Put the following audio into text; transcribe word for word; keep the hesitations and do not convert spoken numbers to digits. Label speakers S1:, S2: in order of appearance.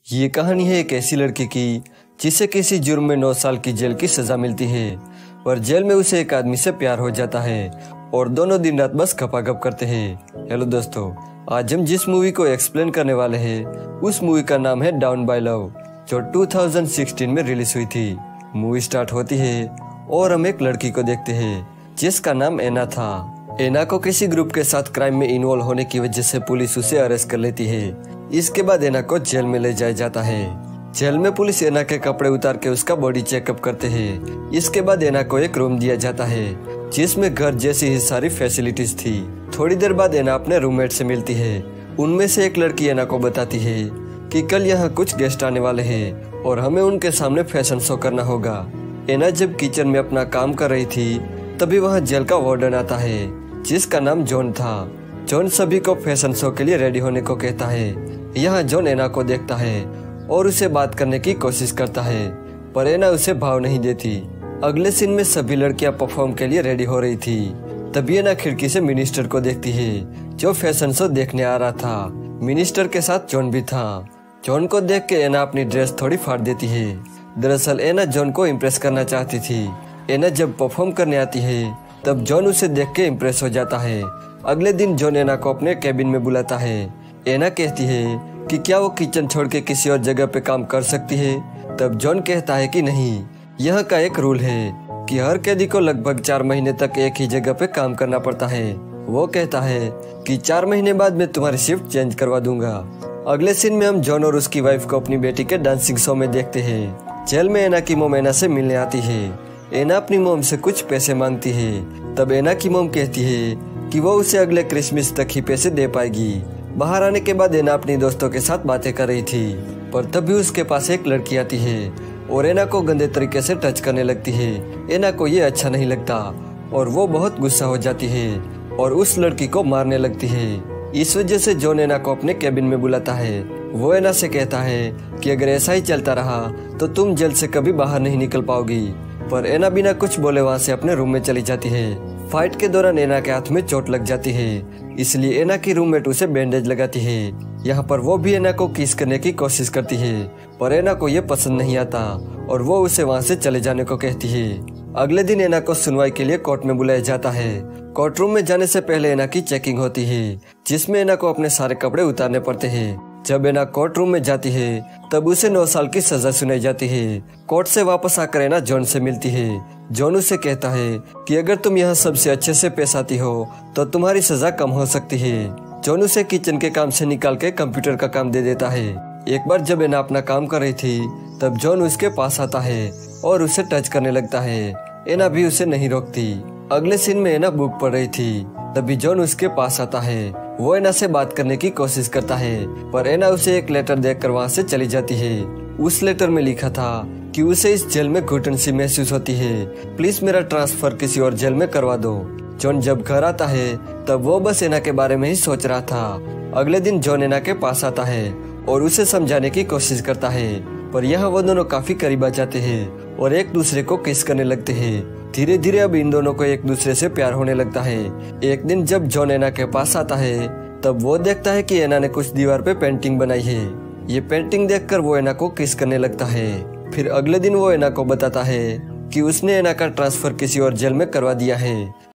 S1: ये कहानी है एक ऐसी लड़की की जिसे किसी जुर्म में नौ साल की जेल की सजा मिलती है और जेल में उसे एक आदमी से प्यार हो जाता है और दोनों दिन रात बस गपागप करते हैं। हेलो दोस्तों, आज हम जिस मूवी को एक्सप्लेन करने वाले हैं उस मूवी का नाम है डाउन बाय लव, जो दो हज़ार सोलह में रिलीज हुई थी। मूवी स्टार्ट होती है और हम एक लड़की को देखते हैं जिसका नाम एना था। एना को किसी ग्रुप के साथ क्राइम में इन्वॉल्व होने की वजह से पुलिस उसे अरेस्ट कर लेती है। इसके बाद एना को जेल में ले जाया जाता है। जेल में पुलिस एना के कपड़े उतार के उसका बॉडी चेकअप करते हैं। इसके बाद एना को एक रूम दिया जाता है जिसमें घर जैसी ही सारी फैसिलिटीज थी। थोड़ी देर बाद एना अपने रूममेट से मिलती है। उनमें से एक लड़की एना को बताती है कि कल यहाँ कुछ गेस्ट आने वाले हैं और हमें उनके सामने फैशन शो करना होगा। एना जब किचन में अपना काम कर रही थी तभी वहाँ जेल का वार्डन आता है जिसका नाम जॉन था। जॉन सभी को फैशन शो के लिए रेडी होने को कहता है। यहाँ जॉन एना को देखता है और उसे बात करने की कोशिश करता है, पर एना उसे भाव नहीं देती। अगले सीन में सभी लड़कियां परफॉर्म के लिए रेडी हो रही थी। तभी एना खिड़की से मिनिस्टर को देखती है जो फैशन शो देखने आ रहा था। मिनिस्टर के साथ जॉन भी था। जॉन को देख के एना अपनी ड्रेस थोड़ी फाड़ देती है। दरअसल एना जॉन को इम्प्रेस करना चाहती थी। एना जब परफॉर्म करने आती है तब जॉन उसे देख के इम्प्रेस हो जाता है। अगले दिन जॉन एना को अपने कैबिन में बुलाता है। एना कहती है कि क्या वो किचन छोड़ के किसी और जगह पे काम कर सकती है। तब जॉन कहता है कि नहीं, यहाँ का एक रूल है कि हर कैदी को लगभग चार महीने तक एक ही जगह पे काम करना पड़ता है। वो कहता है कि चार महीने बाद मैं तुम्हारी शिफ्ट चेंज करवा दूंगा। अगले सीन में हम जॉन और उसकी वाइफ को अपनी बेटी के डांसिंग शो में देखते हैं। जेल में एना की मोम एना से मिलने आती है। एना अपनी मोम से कुछ पैसे मांगती है। तब एना की मोम कहती है कि वो उसे अगले क्रिसमस तक ही पैसे दे पाएगी। बाहर आने के बाद एना अपनी दोस्तों के साथ बातें कर रही थी, पर तभी उसके पास एक लड़की आती है और एना को गंदे तरीके से टच करने लगती है। एना को ये अच्छा नहीं लगता और वो बहुत गुस्सा हो जाती है और उस लड़की को मारने लगती है। इस वजह से जॉन एना को अपने कैबिन में बुलाता है। वो एना से कहता है कि अगर ऐसा ही चलता रहा तो तुम जेल से कभी बाहर नहीं निकल पाओगी। पर एना बिना कुछ बोले वहाँ से अपने रूम में चली जाती है। फाइट के दौरान एना के हाथ में चोट लग जाती है, इसलिए एना की रूममेट उसे बैंडेज लगाती है। यहाँ पर वो भी एना को किस करने की कोशिश करती है, पर एना को ये पसंद नहीं आता और वो उसे वहाँ से चले जाने को कहती है। अगले दिन एना को सुनवाई के लिए कोर्ट में बुलाया जाता है। कोर्ट रूम में जाने से पहले एना की चेकिंग होती है जिसमें एना को अपने सारे कपड़े उतारने पड़ते हैं। जब एना कोर्ट रूम में जाती है तब उसे नौ साल की सजा सुनाई जाती है। कोर्ट से वापस आकर एना जॉन से मिलती है। जॉन उसे कहता है कि अगर तुम यहाँ सबसे अच्छे से पेश आती हो तो तुम्हारी सजा कम हो सकती है। जॉन उसे किचन के काम से निकाल के कंप्यूटर का काम दे देता है। एक बार जब एना अपना काम कर रही थी तब जॉन उसके पास आता है और उसे टच करने लगता है। एना भी उसे नहीं रोकती। अगले सीन में एना बुक पढ़ रही थी, तभी जॉन उसके पास आता है। वो एना से बात करने की कोशिश करता है, पर एना उसे एक लेटर देखकर वहाँ से चली जाती है। उस लेटर में लिखा था कि उसे इस जेल में घुटन सी महसूस होती है, प्लीज मेरा ट्रांसफर किसी और जेल में करवा दो। जॉन जब घर आता है तब वो बस एना के बारे में ही सोच रहा था। अगले दिन जॉन एना के पास आता है और उसे समझाने की कोशिश करता है, पर यहाँ वो दोनों काफी करीब आ जाते हैं और एक दूसरे को किस करने लगते हैं। धीरे धीरे अब इन दोनों को एक दूसरे से प्यार होने लगता है। एक दिन जब जॉन एना के पास आता है तब वो देखता है कि एना ने कुछ दीवार पे पेंटिंग बनाई है। ये पेंटिंग देखकर वो एना को किस करने लगता है। फिर अगले दिन वो एना को बताता है कि उसने एना का ट्रांसफर किसी और जेल में करवा दिया है।